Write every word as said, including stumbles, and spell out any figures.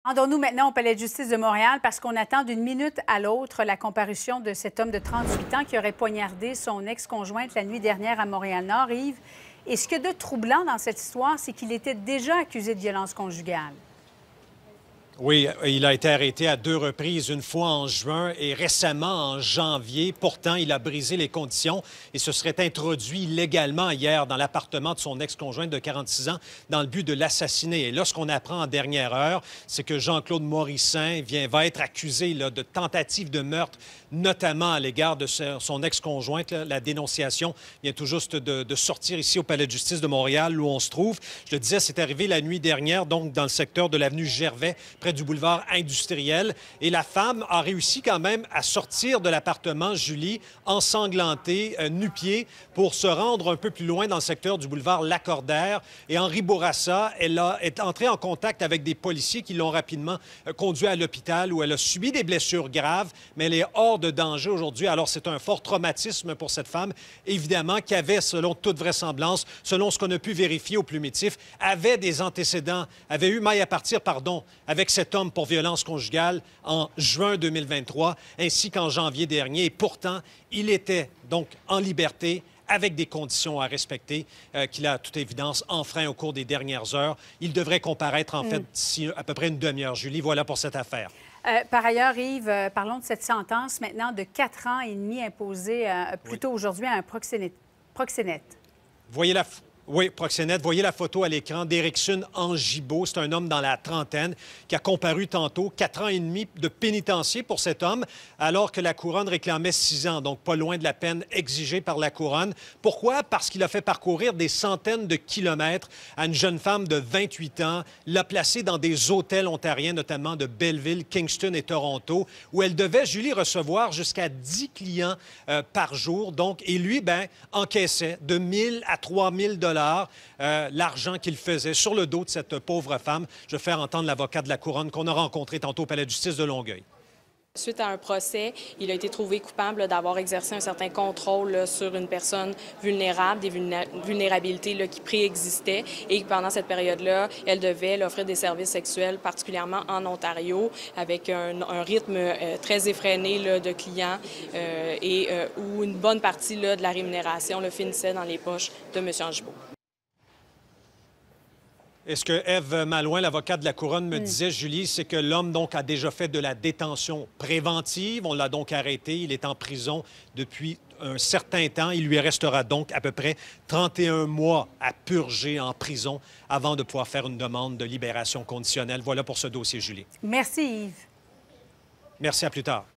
Rendons-nous maintenant au Palais de justice de Montréal parce qu'on attend d'une minute à l'autre la comparution de cet homme de trente-huit ans qui aurait poignardé son ex-conjointe la nuit dernière à Montréal-Nord, Yves. Et ce qu'il y a de troublant dans cette histoire, c'est qu'il était déjà accusé de violence conjugale. Oui, il a été arrêté à deux reprises, une fois en juin et récemment en janvier. Pourtant, il a brisé les conditions et se serait introduit illégalement hier dans l'appartement de son ex-conjointe de quarante-six ans dans le but de l'assassiner. Et là, ce qu'on apprend en dernière heure, c'est que Jean-Claude Morissin vient, va être accusé là, de tentative de meurtre, notamment à l'égard de son ex-conjointe. La dénonciation vient tout juste de, de sortir ici au Palais de justice de Montréal, où on se trouve. Je le disais, c'est arrivé la nuit dernière, donc dans le secteur de l'avenue Gervais, près du boulevard industriel. Et la femme a réussi quand même à sortir de l'appartement, Julie, ensanglantée, euh, nu-pied, pour se rendre un peu plus loin dans le secteur du boulevard Lacordaire. Et Henri Bourassa, elle a, est entrée en contact avec des policiers qui l'ont rapidement euh, conduit à l'hôpital où elle a subi des blessures graves, mais elle est hors de danger aujourd'hui. Alors, c'est un fort traumatisme pour cette femme, évidemment, qui avait, selon toute vraisemblance, selon ce qu'on a pu vérifier au plumitif, avait des antécédents, avait eu maille à partir, pardon, avec cet homme pour violence conjugale en juin deux mille vingt-trois, ainsi qu'en janvier dernier. Et pourtant, il était donc en liberté, avec des conditions à respecter, euh, qu'il a, à toute évidence, enfreint au cours des dernières heures. Il devrait comparaître, en mm. fait, d'ici à peu près une demi-heure. Julie, voilà pour cette affaire. Euh, par ailleurs, Yves, euh, parlons de cette sentence maintenant de quatre ans et demi imposée euh, plus tôt oui. aujourd'hui à un proxénète. proxénète. Voyez la... Oui, proxénète. Voyez la photo à l'écran d'Érickson Angibault. C'est un homme dans la trentaine qui a comparu tantôt. Quatre ans et demi de pénitencier pour cet homme, alors que la Couronne réclamait six ans, donc pas loin de la peine exigée par la Couronne. Pourquoi? Parce qu'il a fait parcourir des centaines de kilomètres à une jeune femme de vingt-huit ans, l'a placée dans des hôtels ontariens, notamment de Belleville, Kingston et Toronto, où elle devait, Julie, recevoir jusqu'à dix clients euh, par jour. Donc, et lui, ben, encaissait de mille à trois mille dollars Euh, l'argent qu'il faisait sur le dos de cette pauvre femme. Je vais faire entendre l'avocat de la Couronne qu'on a rencontré tantôt au Palais de justice de Longueuil. Suite à un procès, il a été trouvé coupable d'avoir exercé un certain contrôle là, sur une personne vulnérable, des vulnérabilités là, qui préexistaient et pendant cette période-là, elle devait là, offrir des services sexuels, particulièrement en Ontario, avec un, un rythme euh, très effréné là, de clients euh, et euh, où une bonne partie là, de la rémunération là, finissait dans les poches de M. Angibault. Et ce que Ève Malouin, l'avocate de la Couronne, me mm. disait, Julie, c'est que l'homme donc a déjà fait de la détention préventive. On l'a donc arrêté. Il est en prison depuis un certain temps. Il lui restera donc à peu près trente et un mois à purger en prison avant de pouvoir faire une demande de libération conditionnelle. Voilà pour ce dossier, Julie. Merci, Yves. Merci, à plus tard.